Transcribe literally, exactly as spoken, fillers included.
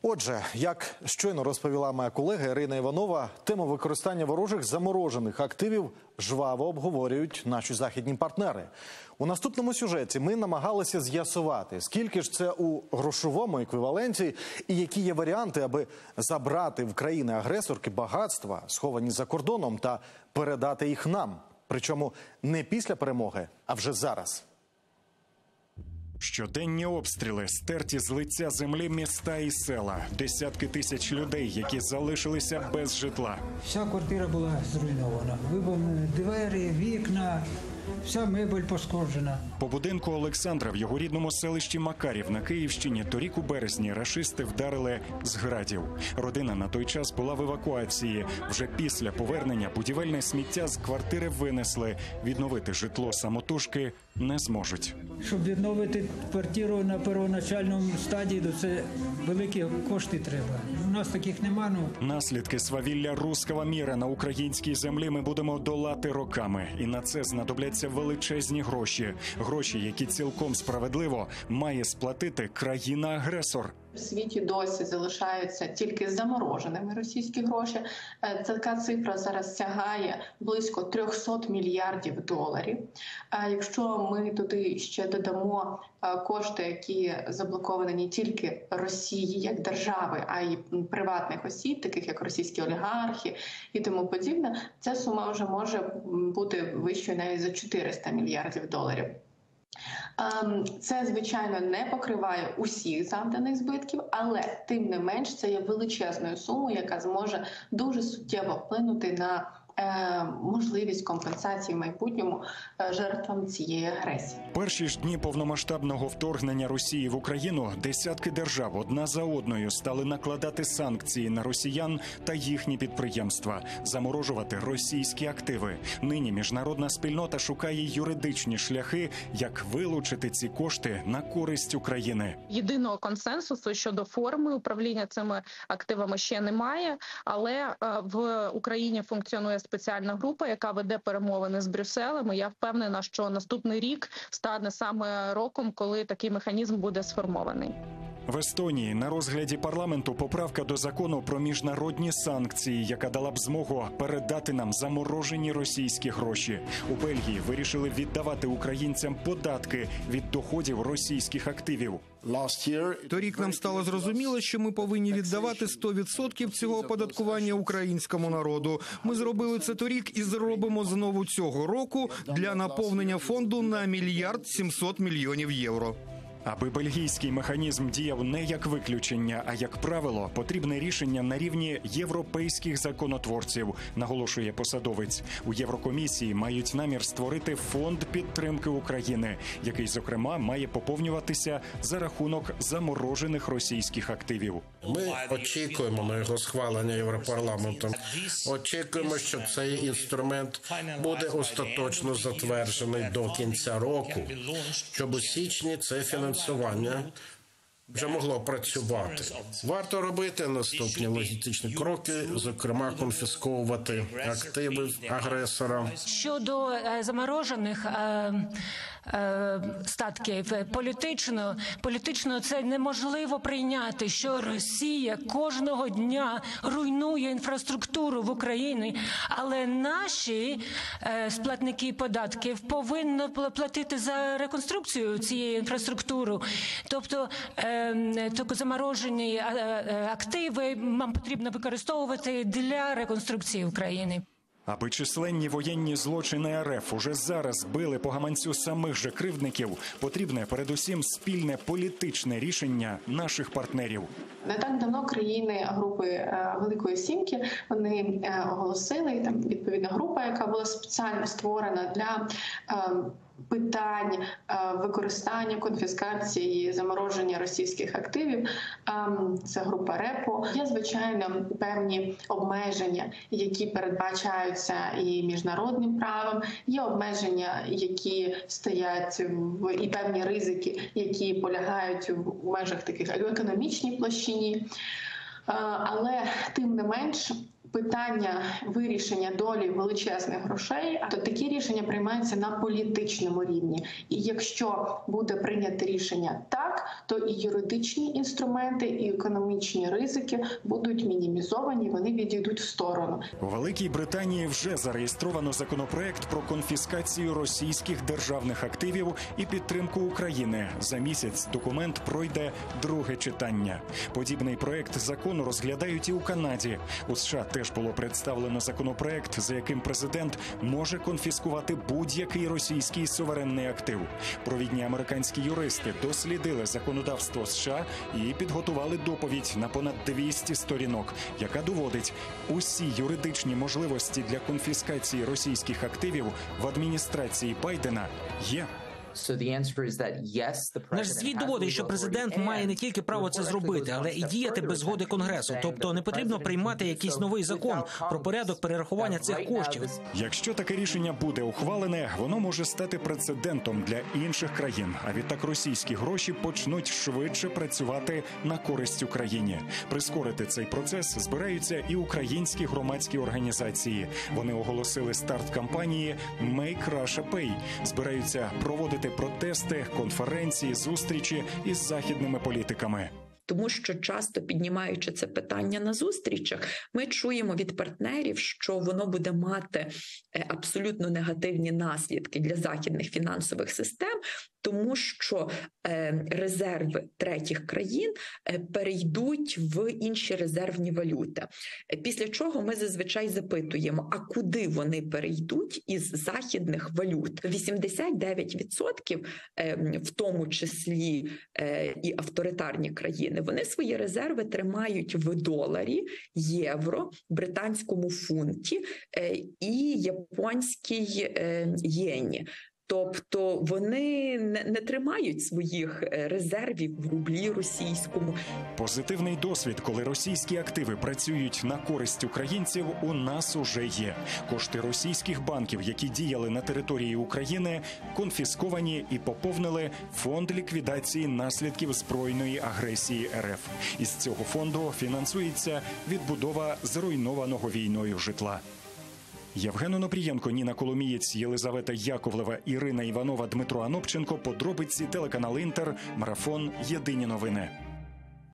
Отже, як щойно розповіла моя колега Ірина Іванова, тему використання ворожих заморожених активів жваво обговорюють наші західні партнери. У наступному сюжеті ми намагалися з'ясувати, скільки ж це у грошовому еквіваленті і які є варіанти, аби забрати в країни-агресорки багатства, сховані за кордоном, та передати їх нам. Причому не після перемоги, а вже зараз. Щоденні обстріли, стерті з лиця землі міста і села, десятки тисяч людей, які залишилися без житла. Вся квартира була зруйнована, вибомлені двері, вікна, вся мебель пошкоджена. По будинку Олександра в його рідному селищі Макарів на Київщині торік у березні рашисти вдарили з градів. Родина на той час була в евакуації. Вже після повернення будівельне сміття з квартири винесли. Відновити житло самотужки не зможуть. Щоб відновити квартиру на первоначальному стадії, то це великі кошти треба. У нас таких нема. Ну. Наслідки свавілля руського міра на українській землі ми будемо долати роками. І на це знадобляться величезні гроші. Гроші, які цілком справедливо має сплатити країна-агресор. В світі досі залишаються тільки замороженими російські гроші. Така цифра зараз сягає близько триста мільярдів доларів. Якщо ми туди ще додамо кошти, які заблоковані не тільки Росії як держави, а й приватних осіб, таких як російські олігархи і тому подібне, ця сума вже може бути вищою навіть за чотириста мільярдів доларів. Це, звичайно, не покриває усіх завданих збитків, але, тим не менш, це є величезною сумою, яка зможе дуже суттєво вплинути на можливість компенсації в майбутньому жертвам цієї агресії. Перші ж дні повномасштабного вторгнення Росії в Україну десятки держав одна за одною стали накладати санкції на росіян та їхні підприємства, заморожувати російські активи. Нині міжнародна спільнота шукає юридичні шляхи, як вилучити ці кошти на користь України. Єдиного консенсусу щодо форми управління цими активами ще немає, але в Україні функціонує спеціальна група, яка веде перемовини з Брюсселем. І я впевнена, що наступний рік стане саме роком, коли такий механізм буде сформований. В Естонії на розгляді парламенту поправка до закону про міжнародні санкції, яка дала б змогу передати нам заморожені російські гроші. У Бельгії вирішили віддавати українцям податки від доходів російських активів. Торік нам стало зрозуміло, що ми повинні віддавати сто відсотків цього оподаткування українському народу. Ми зробили це торік і зробимо знову цього року для наповнення фонду на мільярд сімсот мільйонів євро. Аби бельгійський механізм діяв не як виключення, а як правило, потрібне рішення на рівні європейських законотворців, наголошує посадовець. У Єврокомісії мають намір створити фонд підтримки України, який, зокрема, має поповнюватися за рахунок заморожених російських активів. Ми очікуємо на його схвалення Європарламентом. Очікуємо, що цей інструмент буде остаточно затверджений до кінця року, щоб у січні це фінансування Фінансування вже могло працювати. Варто робити наступні логістичні кроки, зокрема конфісковувати активи агресора. Щодо е, заморожених е, е, статків, політично, політично це неможливо прийняти, що Росія кожного дня руйнує інфраструктуру в Україні, але наші е, сплатники податків повинні платити за реконструкцію цієї інфраструктури. Тобто е, Тільки заморожені активи нам потрібно використовувати для реконструкції України. Аби численні воєнні злочини РФ уже зараз били по гаманцю самих же кривдників, потрібне передусім спільне політичне рішення наших партнерів. Не так давно країни групи Великої Сімки, вони оголосили, там відповідна група, яка була спеціально створена для питань використання, конфіскації, замороження російських активів. Це група РЕПО. Є, звичайно, певні обмеження, які передбачаються і міжнародним правом. Є обмеження, які стоять в і певні ризики, які полягають в межах таких економічній площині. Але тим не менш, питання вирішення долі величезних грошей, то такі рішення приймаються на політичному рівні. І якщо буде прийнято рішення так, то і юридичні інструменти, і економічні ризики будуть мінімізовані, вони відійдуть в сторону. У Великій Британії вже зареєстровано законопроект про конфіскацію російських державних активів і підтримку України. За місяць документ пройде друге читання. Подібний проект закону розглядають і у Канаді. У США теж було представлено законопроект, за яким президент може конфіскувати будь-який російський суверенний актив. Провідні американські юристи дослідили законодавство США і підготували доповідь на понад двісті сторінок, яка доводить, усі юридичні можливості для конфіскації російських активів в адміністрації Байдена є. Наш звіт доводить, що президент має не тільки право це зробити, але і діяти без згоди Конгресу. Тобто не потрібно приймати якийсь новий закон про порядок перерахування цих коштів. Якщо таке рішення буде ухвалене, воно може стати прецедентом для інших країн. А відтак російські гроші почнуть швидше працювати на користь Україні. Прискорити цей процес збираються і українські громадські організації. Вони оголосили старт кампанії «Make Russia Pay». Збираються проводити протести, конференції, зустрічі із західними політиками. Тому що часто, піднімаючи це питання на зустрічах, ми чуємо від партнерів, що воно буде мати абсолютно негативні наслідки для західних фінансових систем, тому що резерви третіх країн перейдуть в інші резервні валюти. Після чого ми зазвичай запитуємо, а куди вони перейдуть із західних валют? вісімдесят дев'ять відсотків, в тому числі і авторитарні країни, вони свої резерви тримають в доларі, євро, британському фунті і японській єні. Тобто вони не, не тримають своїх резервів в рублі російському. Позитивний досвід, коли російські активи працюють на користь українців, у нас уже є. Кошти російських банків, які діяли на території України, конфісковані і поповнили фонд ліквідації наслідків збройної агресії РФ. Із цього фонду фінансується відбудова зруйнованого війною житла. Євген Онопрієнко, Ніна Коломієць, Єлизавета Яковлева, Ірина Іванова, Дмитро Анопченко. Подробиці, телеканал Інтер, марафон «Єдині новини».